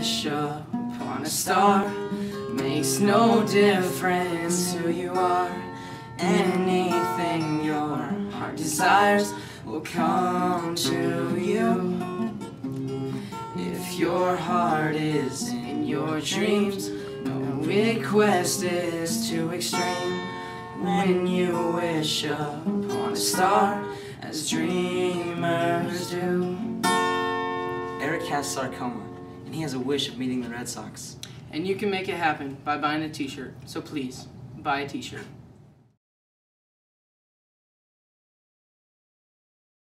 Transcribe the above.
wish upon a star. Makes no difference who you are. Anything your heart desires will come to you. If your heart is in your dreams, no request is too extreme. When you wish upon a star, as dreamers do. Eric has sarcoma, and he has a wish of meeting the Red Sox. And you can make it happen by buying a t-shirt. So please, buy a t-shirt.